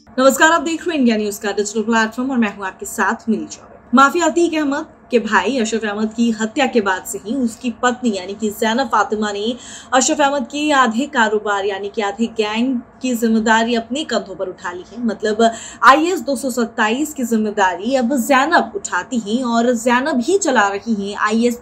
नमस्कार, आप देख रहे हैं इंडिया न्यूज का डिजिटल प्लेटफॉर्म और मैं हूं आपके साथ मिली चौबे। माफिया अतीक अहमद के भाई अशरफ अहमद की हत्या के बाद से ही उसकी पत्नी यानी कि ज़ैनब फातिमा ने अशरफ अहमद की आधे कारोबार यानी कि आधे गैंग की जिम्मेदारी अपने कंधों पर उठा ली है। मतलब IS 227 की जिम्मेदारी अब ज़ैनब उठाती हैं और ज़ैनब ही चला रही हैं IS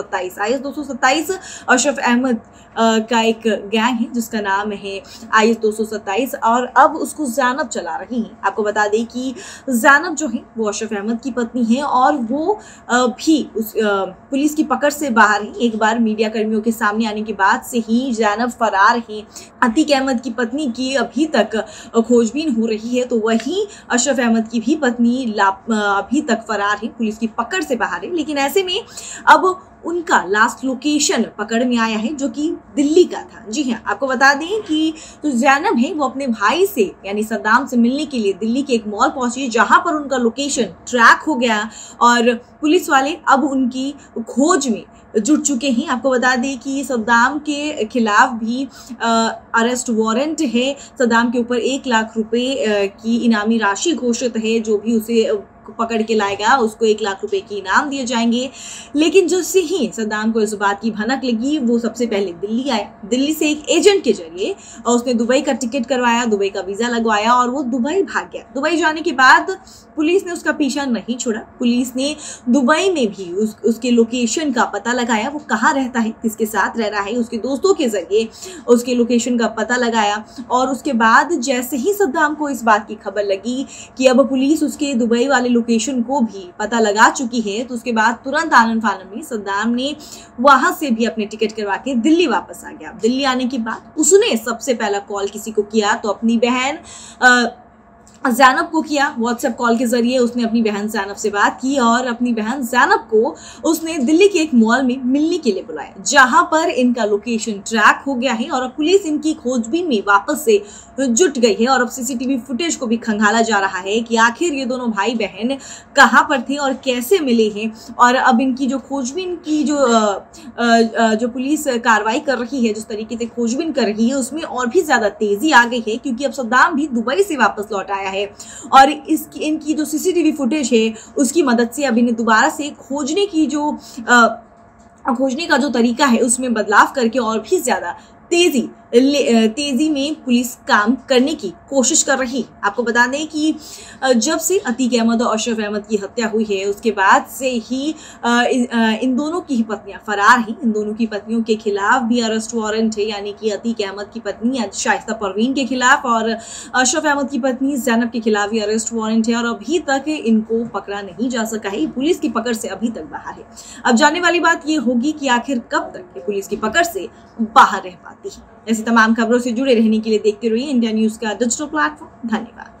227 अशरफ अहमद का एक गैंग है जिसका नाम है IS 227 और अब उसको ज़ैनब चला रही हैं। आपको बता दें कि ज़ैनब जो है वो अशरफ अहमद की पत्नी है और वो भी उस पुलिस की पकड़ से बाहर है। एक बार मीडिया कर्मियों के सामने आने के बाद से ही ज़ैनब फरार है। अतीक अहमद की पत्नी की अभी तक खोजबीन हो रही है, तो वहीं अशरफ अहमद की भी पत्नी अभी तक फरार है, पुलिस की पकड़ से बाहर है। लेकिन ऐसे में अब उनका लास्ट लोकेशन पकड़ में आया है जो कि दिल्ली का था। जी हाँ, आपको बता दें कि जो ज़ैनब है वो अपने भाई से यानी सद्दाम से मिलने के लिए दिल्ली के एक मॉल पहुंची जहां पर उनका लोकेशन ट्रैक हो गया और पुलिस वाले अब उनकी खोज में जुट चुके हैं। आपको बता दें कि सद्दाम के खिलाफ भी अरेस्ट वारंट है। सद्दाम के ऊपर 1 लाख रुपए की इनामी राशि घोषित है। जो भी उसे पकड़ के लाएगा उसको 1 लाख रुपए की इनाम दिए जाएंगे। लेकिन जैसे ही सद्दाम को इस बात की भनक लगी वो सबसे पहले दिल्ली आया। दिल्ली से एक एजेंट के जरिए उसने दुबई का टिकट करवाया, दुबई का वीजा लगवाया और वो दुबई भाग गया। दुबई जाने के बाद पुलिस ने उसका पीछा नहीं छोड़ा। पुलिस ने दुबई में भी उसके लोकेशन का पता लगाया, वो कहाँ रहता है, किसके साथ रह रहा है। उसके दोस्तों के जरिए उसके लोकेशन का पता लगाया और उसके बाद जैसे ही सद्दाम को इस बात की खबर लगी कि अब पुलिस उसके दुबई वाले लोकेशन को भी पता लगा चुकी है, तो उसके बाद तुरंत आनन फानन में सद्दाम ने वहां से भी अपने टिकट करवा के दिल्ली वापस आ गया। दिल्ली आने के बाद उसने सबसे पहला कॉल किसी को किया तो अपनी बहन ज़ैनब को किया। व्हाट्सएप कॉल के जरिए उसने अपनी बहन ज़ैनब से बात की और अपनी बहन ज़ैनब को उसने दिल्ली के एक मॉल में मिलने के लिए बुलाया जहां पर इनका लोकेशन ट्रैक हो गया है और अब पुलिस इनकी खोजबीन में वापस से जुट गई है और अब CCTV फुटेज को भी खंगाला जा रहा है कि आखिर ये दोनों भाई बहन कहां पर थे और कैसे मिले हैं। और अब इनकी जो खोजबीन की जो पुलिस कार्रवाई कर रही है, जिस तरीके से खोजबीन कर रही है, उसमें और भी ज्यादा तेजी आ गई है क्योंकि अब सद्दाम भी दुबई से वापस लौट आया है और इनकी जो CCTV फुटेज है उसकी मदद से अब इन्हें दोबारा से खोजने का जो तरीका है उसमें बदलाव करके और भी ज्यादा तेजी में पुलिस काम करने की कोशिश कर रही। आपको बता दें कि जब से अतीक अहमद और अशरफ अहमद की हत्या हुई है उसके बाद से ही इन दोनों की ही पत्नियां फरार हैं। इन दोनों की पत्नियों के खिलाफ भी अरेस्ट वारंट है, यानी कि अतीक अहमद की पत्नी शाइस्ता परवीन के खिलाफ और अशरफ अहमद की पत्नी ज़ैनब के खिलाफ भी अरेस्ट वारंट है और अभी तक इनको पकड़ा नहीं जा सका है। पुलिस की पकड़ से अभी तक बाहर है। अब जानने वाली बात यह होगी कि आखिर कब तक ये पुलिस की पकड़ से बाहर रह पाती है। ऐसी तमाम खबरों से जुड़े रहने के लिए देखते रहिए इंडिया न्यूज का डिजिटल प्लेटफॉर्म। धन्यवाद।